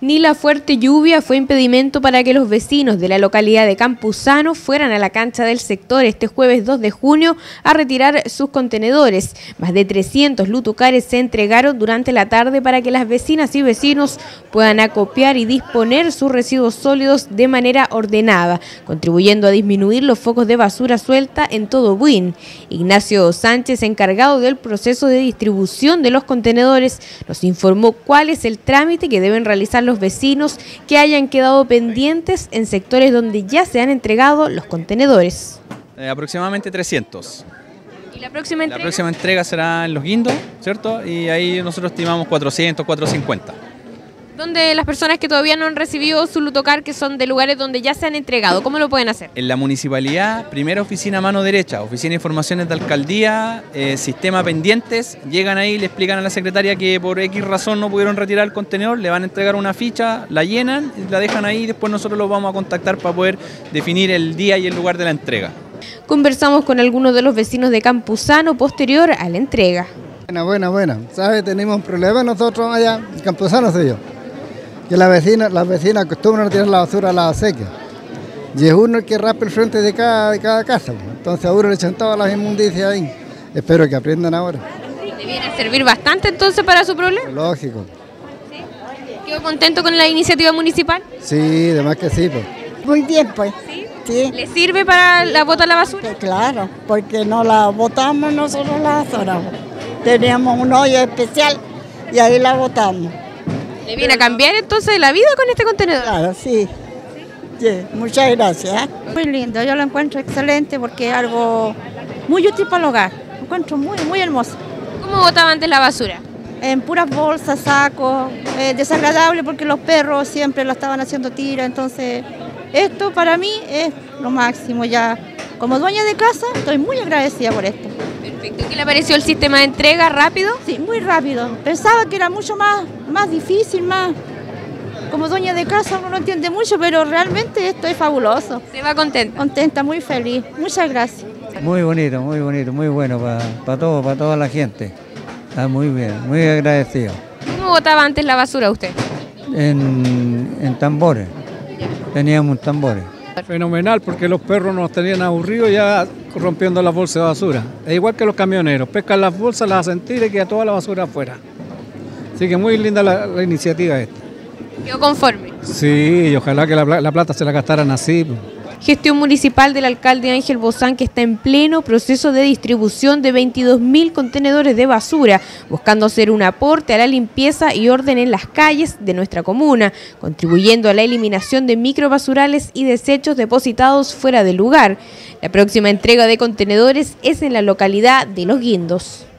Ni la fuerte lluvia fue impedimento para que los vecinos de la localidad de Campuzano fueran a la cancha del sector este jueves 2 de junio a retirar sus contenedores. Más de 300 lutucares se entregaron durante la tarde para que las vecinas y vecinos puedan acopiar y disponer sus residuos sólidos de manera ordenada, contribuyendo a disminuir los focos de basura suelta en todo Buin. Ignacio Sánchez, encargado del proceso de distribución de los contenedores, nos informó cuál es el trámite que deben realizar los vecinos que hayan quedado pendientes en sectores donde ya se han entregado los contenedores. Aproximadamente 300. ¿Y la próxima entrega? La próxima entrega será en Los Guindos, ¿cierto? Y ahí nosotros estimamos 400, 450. ¿Dónde las personas que todavía no han recibido su lutocar, que son de lugares donde ya se han entregado, cómo lo pueden hacer? En la municipalidad, primera oficina a mano derecha, oficina de informaciones de alcaldía, sistema pendientes, llegan ahí, le explican a la secretaria que por X razón no pudieron retirar el contenedor, le van a entregar una ficha, la llenan, la dejan ahí y después nosotros los vamos a contactar para poder definir el día y el lugar de la entrega. Conversamos con algunos de los vecinos de Campuzano posterior a la entrega. Buena. ¿Sabes? Tenemos un problema nosotros allá, en Campuzano soy yo. Que las vecinas acostumbran a tirar la basura a la seca. Y es uno el que raspa el frente de cada casa. Entonces a uno le echan todas las inmundicias ahí. Espero que aprendan ahora. ¿Debiera servir bastante entonces para su problema? Lógico. ¿Sí? ¿Quedó contento con la iniciativa municipal? Sí, además que sí. Pues. Muy bien, pues. ¿Sí? Sí. ¿Le sirve para la bota a la basura? Pues claro, porque no la botamos nosotros la basura. Teníamos un hoyo especial y ahí la botamos. ¿Le viene a cambiar entonces la vida con este contenedor? Claro, sí. Sí, muchas gracias. Muy lindo, yo lo encuentro excelente porque es algo muy útil para el hogar. Lo encuentro muy hermoso. ¿Cómo botaba antes la basura? En puras bolsas, sacos, desagradable porque los perros siempre lo estaban haciendo tira, entonces esto para mí es lo máximo ya. Como dueña de casa estoy muy agradecida por esto. Perfecto. ¿Qué le pareció el sistema de entrega rápido? Sí, muy rápido. Pensaba que era mucho más difícil, más... Como dueña de casa uno no entiende mucho, pero realmente esto es fabuloso. ¿Se va contenta? Contenta, muy feliz. Muchas gracias. Muy bonito, muy bueno para toda la gente. Está muy bien, muy agradecido. ¿Cómo botaba antes la basura usted? En tambores, teníamos tambores. Fenomenal, porque los perros nos tenían aburridos ya rompiendo las bolsas de basura. Es igual que los camioneros, pescan las bolsas, las hacen tira y queda toda la basura afuera. Así que muy linda la iniciativa esta. ¿Quedó conforme? Sí, y ojalá que la plata se la gastaran así. Gestión municipal del alcalde Ángel Bozán, que está en pleno proceso de distribución de 22.000 contenedores de basura, buscando hacer un aporte a la limpieza y orden en las calles de nuestra comuna, contribuyendo a la eliminación de microbasurales y desechos depositados fuera del lugar. La próxima entrega de contenedores es en la localidad de Los Guindos.